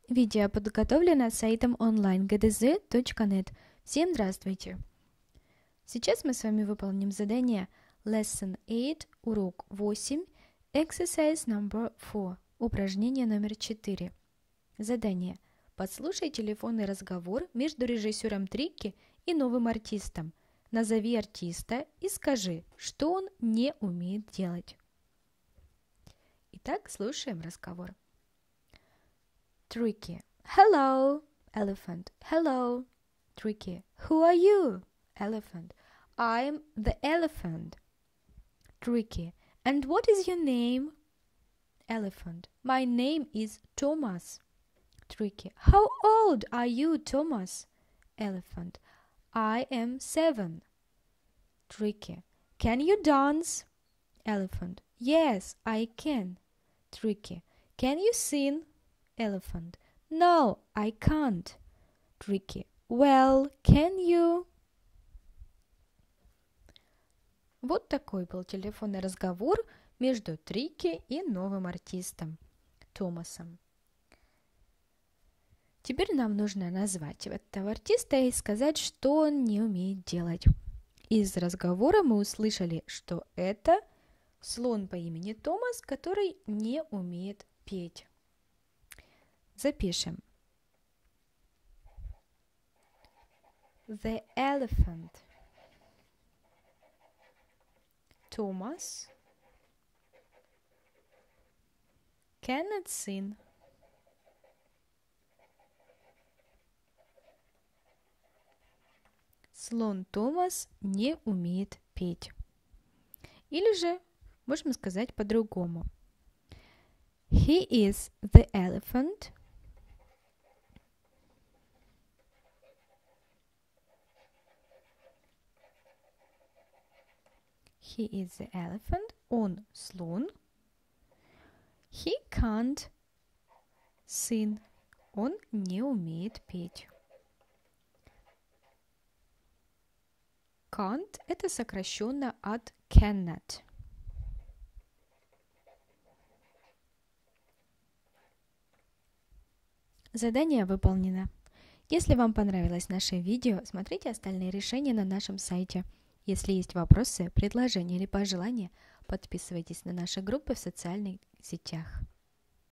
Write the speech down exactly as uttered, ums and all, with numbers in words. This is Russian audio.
Видео подготовлено сайтом онлайн джи ди зет точка нет. Всем здравствуйте! Сейчас мы с вами выполним задание Lesson восемь, урок восемь, Exercise number four, упражнение номер четыре. Задание. Подслушай телефонный разговор между режиссером Трикки и новым артистом. Назови артиста и скажи, что он не умеет делать. Итак, слушаем разговор. Tricky. Hello, elephant. Hello. Tricky. Who are you? Elephant. I'm the elephant. Tricky. And what is your name? Elephant. My name is Thomas. Tricky. How old are you, Thomas? Elephant. I am seven. Tricky. Can you dance? Elephant. Yes, I can. Tricky. Can you sing? Elephant. No, I can't. Tricky. Well, can you? Вот такой был телефонный разговор между Трикки и новым артистом Томасом. Теперь нам нужно назвать этого артиста и сказать, что он не умеет делать. Из разговора мы услышали, что это слон по имени Томас, который не умеет петь. Запишем. The elephant. Thomas cannot sing. Слон Томас не умеет петь. Или же можем сказать по-другому. He is the elephant. He is the elephant. Он слон. He can't sing. Он не умеет петь. Can't – это сокращенно от cannot. Задание выполнено. Если вам понравилось наше видео, смотрите остальные решения на нашем сайте. Если есть вопросы, предложения или пожелания, подписывайтесь на наши группы в социальных сетях.